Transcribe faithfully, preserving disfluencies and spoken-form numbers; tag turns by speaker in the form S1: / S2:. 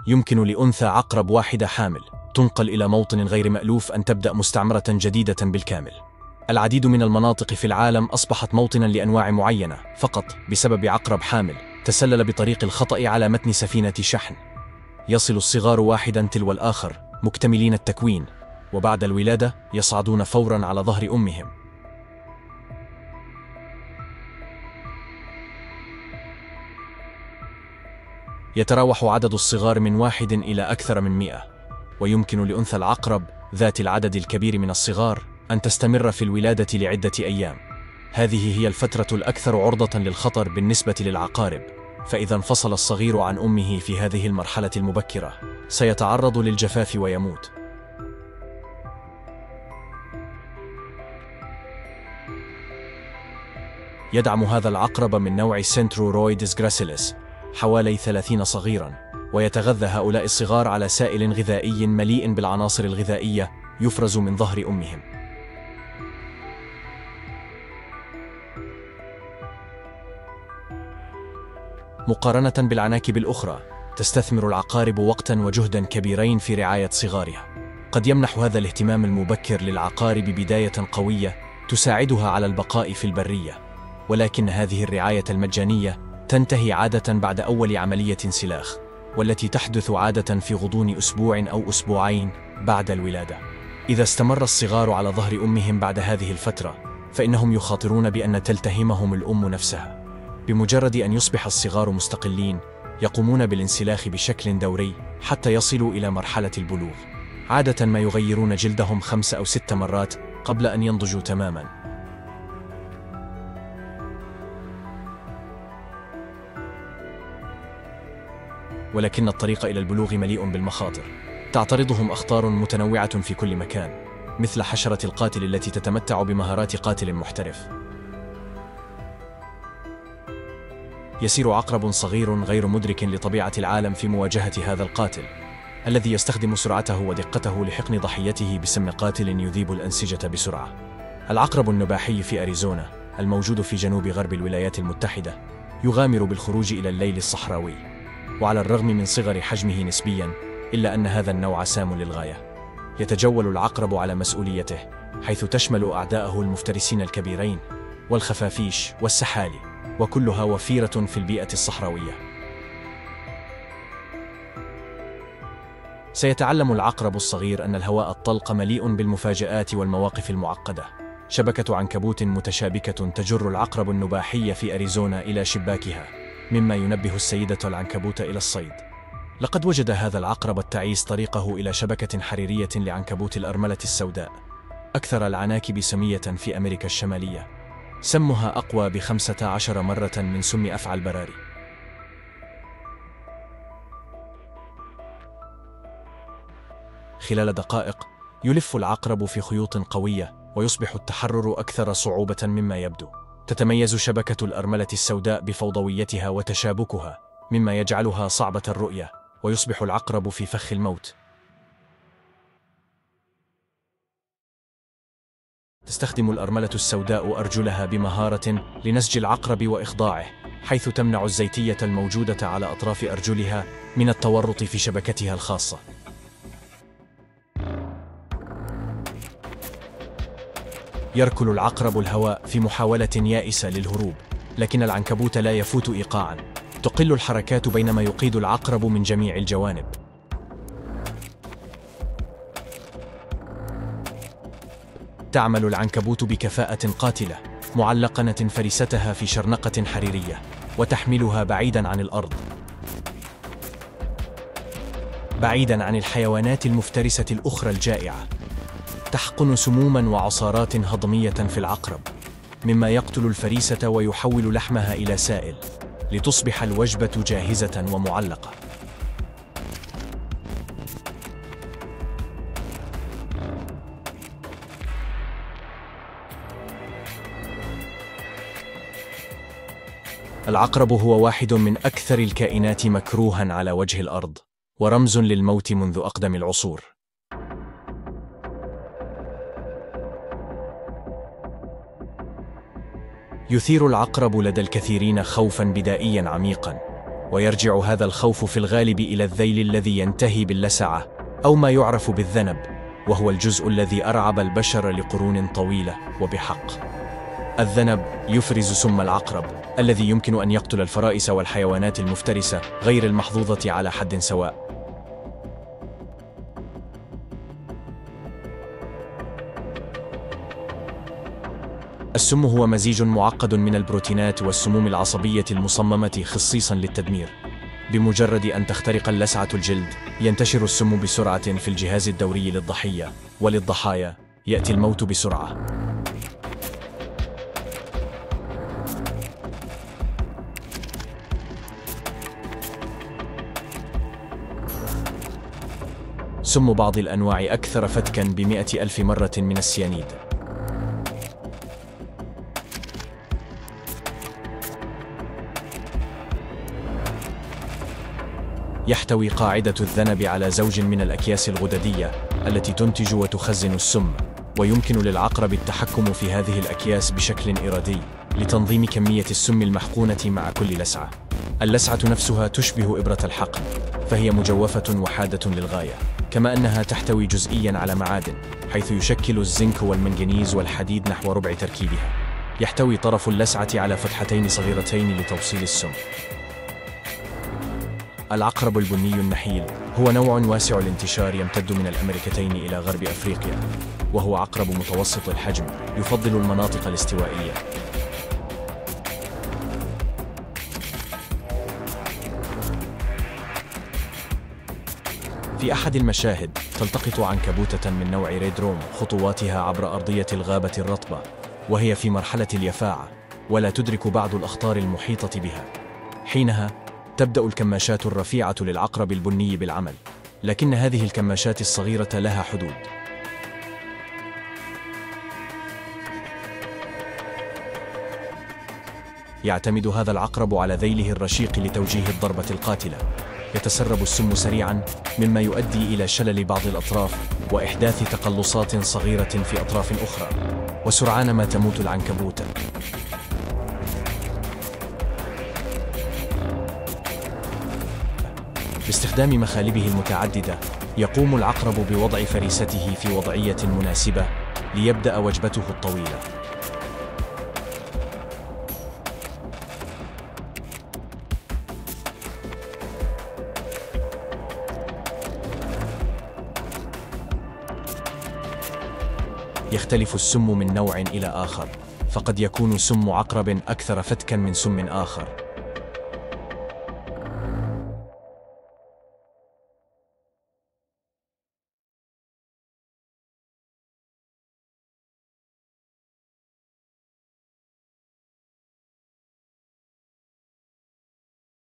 S1: يمكن لأنثى عقرب واحدة حامل تنقل إلى موطن غير مألوف أن تبدأ مستعمرة جديدة بالكامل. العديد من المناطق في العالم أصبحت موطنا لأنواع معينة فقط بسبب عقرب حامل تسلل بطريق الخطأ على متن سفينة شحن. يصل الصغار واحدا تلو الآخر مكتملين التكوين، وبعد الولادة يصعدون فورا على ظهر أمهم. يتراوح عدد الصغار من واحد إلى أكثر من مئة، ويمكن لأنثى العقرب ذات العدد الكبير من الصغار أن تستمر في الولادة لعدة أيام. هذه هي الفترة الأكثر عرضة للخطر بالنسبة للعقارب، فإذا انفصل الصغير عن أمه في هذه المرحلة المبكرة سيتعرض للجفاف ويموت. يدعم هذا العقرب من نوع سنترورويدس جراسيلس حوالي ثلاثين صغيراً، ويتغذى هؤلاء الصغار على سائل غذائي مليء بالعناصر الغذائية يفرز من ظهر أمهم. مقارنة بالعناكب الأخرى، تستثمر العقارب وقتاً وجهداً كبيرين في رعاية صغارها. قد يمنح هذا الاهتمام المبكر للعقارب بداية قوية تساعدها على البقاء في البرية، ولكن هذه الرعاية المجانية تنتهي عادة بعد أول عملية انسلاخ، والتي تحدث عادة في غضون أسبوع أو أسبوعين بعد الولادة. إذا استمر الصغار على ظهر أمهم بعد هذه الفترة، فإنهم يخاطرون بأن تلتهمهم الأم نفسها. بمجرد أن يصبح الصغار مستقلين، يقومون بالانسلاخ بشكل دوري حتى يصلوا إلى مرحلة البلوغ. عادة ما يغيرون جلدهم خمس أو ست مرات قبل أن ينضجوا تماماً. ولكن الطريق إلى البلوغ مليء بالمخاطر. تعترضهم أخطار متنوعة في كل مكان، مثل حشرة القاتل التي تتمتع بمهارات قاتل محترف. يسير عقرب صغير غير مدرك لطبيعة العالم في مواجهة هذا القاتل، الذي يستخدم سرعته ودقته لحقن ضحيته بسم قاتل يذيب الأنسجة بسرعة. العقرب النباحي في أريزونا الموجود في جنوب غرب الولايات المتحدة يغامر بالخروج إلى الليل الصحراوي، وعلى الرغم من صغر حجمه نسبياً إلا أن هذا النوع سام للغاية. يتجول العقرب على مسؤوليته، حيث تشمل أعداءه المفترسين الكبيرين والخفافيش والسحالي، وكلها وفيرة في البيئة الصحراوية. سيتعلم العقرب الصغير أن الهواء الطلق مليء بالمفاجآت والمواقف المعقدة. شبكة عنكبوت متشابكة تجر العقرب النباحي في أريزونا إلى شباكها، مما ينبه السيدة العنكبوت إلى الصيد. لقد وجد هذا العقرب التعيس طريقه إلى شبكة حريرية لعنكبوت الأرملة السوداء، أكثر العناكب سمية في أمريكا الشمالية. سمها أقوى بخمسة عشر مرة من سم أفعى البراري. خلال دقائق يلف العقرب في خيوط قوية، ويصبح التحرر أكثر صعوبة مما يبدو. تتميز شبكة الأرملة السوداء بفوضويتها وتشابكها، مما يجعلها صعبة الرؤية، ويصبح العقرب في فخ الموت. تستخدم الأرملة السوداء أرجلها بمهارة لنسج العقرب وإخضاعه، حيث تمنع الزيتية الموجودة على أطراف أرجلها من التورط في شبكتها الخاصة. يركل العقرب الهواء في محاولة يائسة للهروب، لكن العنكبوت لا يفوت إيقاعاً. تقل الحركات بينما يقيد العقرب من جميع الجوانب. تعمل العنكبوت بكفاءة قاتلة، معلقة فريستها في شرنقة حريرية وتحملها بعيداً عن الأرض، بعيداً عن الحيوانات المفترسة الأخرى الجائعة. تحقن سموماً وعصارات هضمية في العقرب، مما يقتل الفريسة ويحول لحمها إلى سائل، لتصبح الوجبة جاهزة ومعلقة. العقرب هو واحد من أكثر الكائنات مكروها على وجه الأرض، ورمز للموت منذ أقدم العصور. يثير العقرب لدى الكثيرين خوفاً بدائياً عميقاً، ويرجع هذا الخوف في الغالب إلى الذيل الذي ينتهي باللسعة أو ما يعرف بالذنب، وهو الجزء الذي أرعب البشر لقرون طويلة وبحق. الذنب يفرز سم العقرب الذي يمكن أن يقتل الفرائس والحيوانات المفترسة غير المحظوظة على حد سواء. السم هو مزيج معقد من البروتينات والسموم العصبية المصممة خصيصاً للتدمير. بمجرد أن تخترق اللسعة الجلد، ينتشر السم بسرعة في الجهاز الدوري للضحية، وللضحايا يأتي الموت بسرعة. سم بعض الأنواع أكثر فتكاً بمئة ألف مرة من السيانيد. يحتوي قاعدة الذنب على زوج من الأكياس الغددية التي تنتج وتخزن السم، ويمكن للعقرب التحكم في هذه الأكياس بشكل إرادي لتنظيم كمية السم المحقونة مع كل لسعة. اللسعة نفسها تشبه إبرة الحقن، فهي مجوفة وحادة للغاية، كما أنها تحتوي جزئياً على معادن، حيث يشكل الزنك والمنغنيز والحديد نحو ربع تركيبها. يحتوي طرف اللسعة على فتحتين صغيرتين لتوصيل السم. العقرب البني النحيل هو نوع واسع الانتشار يمتد من الأمريكتين إلى غرب أفريقيا، وهو عقرب متوسط الحجم يفضل المناطق الاستوائية. في أحد المشاهد تلتقط عنكبوتة من نوع ريد روم خطواتها عبر أرضية الغابة الرطبة، وهي في مرحلة اليفاعة ولا تدرك بعض الأخطار المحيطة بها. حينها تبدأ الكماشات الرفيعة للعقرب البني بالعمل، لكن هذه الكماشات الصغيرة لها حدود. يعتمد هذا العقرب على ذيله الرشيق لتوجيه الضربة القاتلة. يتسرب السم سريعاً، مما يؤدي إلى شلل بعض الأطراف وإحداث تقلصات صغيرة في أطراف أخرى، وسرعان ما تموت العنكبوتة. باستخدام مخالبه المتعددة، يقوم العقرب بوضع فريسته في وضعية مناسبة ليبدأ وجبته الطويلة. يختلف السم من نوع إلى آخر، فقد يكون سم عقرب أكثر فتكاً من سم آخر.